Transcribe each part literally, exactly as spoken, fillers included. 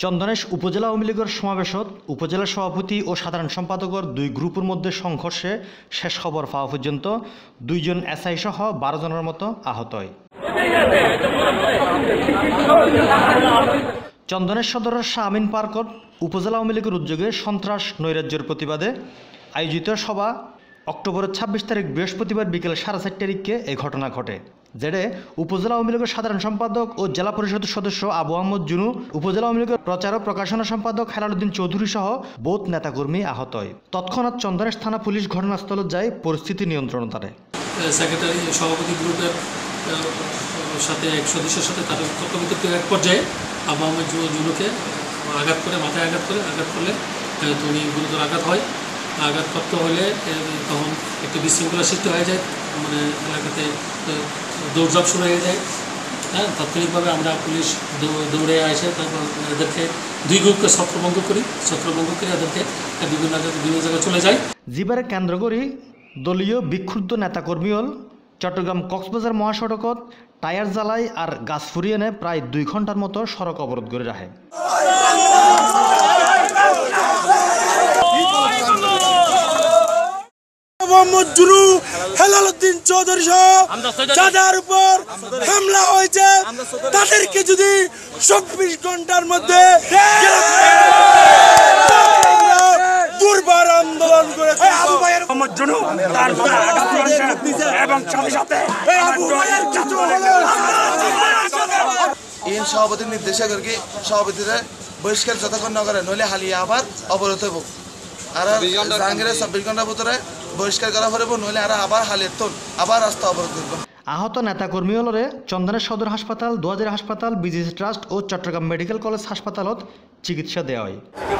চন্দনেশ উপজেলা আওয়ামী লীগের সমাবেশত উপজেলা সভাপতি ও সাধারণ সম্পাদকের দুই গ্রুপের মধ্যে সংঘর্ষে শেষ খবর পাওয়া পর্যন্ত দুইজন এসআই সহ বারো জনের মতো আহত হয়। চন্দনেশ সদরের শাহ আমিন পার্কত উপজেলা আওয়ামী লীগের উদ্যোগে সন্ত্রাস নৈরাজ্যের প্রতিবাদে আয়োজিত সভা অক্টোবরের ছাব্বিশ তারিখ বৃহস্পতিবার বিকেল সাড়ে চার তারিখে এই ঘটনা ঘটে। যেডে উপজেলা আওয়ামী লীগের সাধারণ সম্পাদক ও জেলা পরিষদের সদস্য আবু আহমদ জুনু, উপজেলা আওয়ামী লীগের প্রচার ও প্রকাশনা সম্পাদক হেলালুদ্দিন চৌধুরী সহ বহুত নেতাকর্মী আহত হয়। তৎক্ষণাৎ চন্দনেশ থানা পুলিশ ঘটনাস্থলে যায় পরিস্থিতি নিয়ন্ত্রণ করে। সেক্রেটারি সভাপতি গ্রুপের সাথে এক সদস্যের সাথে তাদের তর্কবিতর্ক এক পর্যায়ে আবু আহমদ জুনুকে আঘাত করে, মাথায় আঘাত করে, আঘাত করলে উনি গুরুতর আঘাত হয়। আঘাত করতে হলে তখন একটু বিশৃঙ্খলা সৃষ্টি হয়ে যায়, মানে এলাকাতে দৌড়ঝাঁপ শুরু হয়ে যায়। হ্যাঁ, তাৎক্ষণিকভাবে আমরা পুলিশ দৌড়ে আসে, তারপর এদেরকে দুই গ্রুপকে ছত্রভঙ্গ করি ছত্রভঙ্গ করে এদেরকে বিভিন্ন বিভিন্ন জায়গায় চলে যায়। জিবারে কেন্দ্র করি দলীয় বিক্ষুব্ধ নেতাকর্মী হল চট্টগ্রাম কক্সবাজার মহাসড়কত টায়ার জ্বালায় আর গাছ ফুরিয়ে এনে প্রায় দুই ঘন্টার মতো সড়ক অবরোধ করে রাখে। মোহাম্মদ জুনু, হেলালুদ্দিন চৌধুরী সহ যাদের উপর হামলা হয়েছে তাদেরকে যদি চব্বিশ ঘন্টার মধ্যে দুর্বার আন্দোলন করে মোহাম্মদ জুনু এবং সাথে সাথে ইন সভাপতির নির্দেশে করে সভাপতিরা বহিষ্কার যতক্ষণ না করে নইলে হালিয়ে আবার অবরোধ হইব। আর জাহাঙ্গীরের চব্বিশ ঘন্টার ভিতরে বহিষ্কার করা হইব, নইলে আর আবার হালিয়ে তোল আবার রাস্তা অবরোধ করব। আহত নেতাকর্মী হলরে চন্দনেশ সদর হাসপাতাল, দোয়াজের হাসপাতাল, বিজিসি ট্রাস্ট ও চট্টগ্রাম মেডিকেল কলেজ হাসপাতালত চিকিৎসা দেওয়া হয়।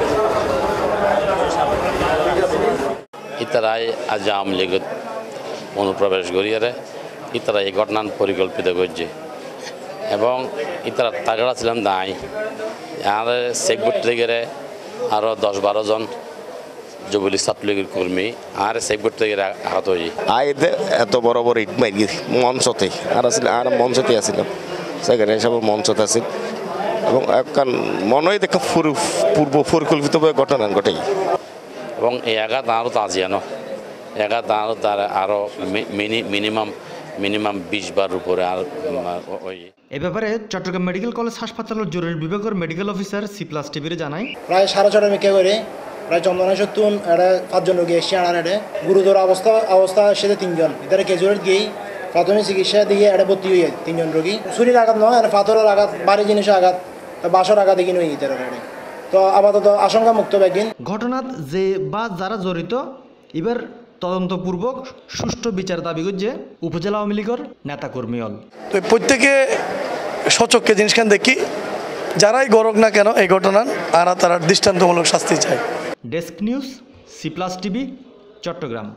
ইতারাই আজ আওয়ামী লীগত অনুপ্রবেশ করিয়ারে ইতারা এই ঘটনা পরিকল্পিত করছে এবং ইতারা তাগড়া ছিলাম দায় আর সেকবুট থেকে আরও দশ বারো জন যুবলীগ ছাত্রলীগের কর্মী আর সেকবুট থেকে আহত হয়ে আইতে এত বড় বড় ইট মারি মঞ্চতে আর আসলে আর মঞ্চতে আসছিলাম, সেখানে সব মঞ্চতে আছিল এবং একখান মনে হয় দেখা পূর্ব পরিকল্পিতভাবে ঘটনা ঘটে এবং এই আঘাত আরও তাজিয়ানো আঘাত আরও তার আরও মিনিমাম মিনিমাম বিশ বার উপরে আর ওই এ ব্যাপারে চট্টগ্রাম মেডিকেল কলেজ হাসপাতালের জরুরি বিভাগের মেডিকেল অফিসার সি প্লাস টিভির জানায় প্রায় সাড়ে ছটা মিকে করে প্রায় চন্দনেশ তুন এটা পাঁচজন রোগী এসছে আনানে গুরুতর অবস্থা অবস্থা সেটা তিনজন এদের কেজুয়াল গিয়েই প্রাথমিক চিকিৎসা দিয়ে এটা ভর্তি হয়ে তিনজন রোগী শরীর আঘাত নয়, পাথরের আঘাত, বাড়ি জিনিসের আঘাত, বাসর আঘাত এগিয়ে নয় ইতার তো আপাতত আশঙ্কা মুক্ত ব্যাগিন ঘটনাত যে বা যারা জড়িত এবার তদন্তপূর্বক সুষ্ঠু বিচার দাবি করছে উপজেলা আওয়ামী লীগের নেতাকর্মী হল। তো প্রত্যেকে সচক্ষে জিনিসখান দেখি যারাই গরক না কেন এই ঘটনার আর তারা দৃষ্টান্তমূলক শাস্তি চায়। Desk news, C plus TV, Chittagong.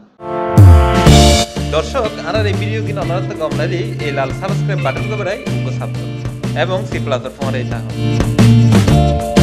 দর্শক আর এই ভিডিও কিনা অনুরোধ কমলালি এই লাল সাবস্ক্রাইব বাটন করে উপসাব এবং সি প্লাসের ফোনে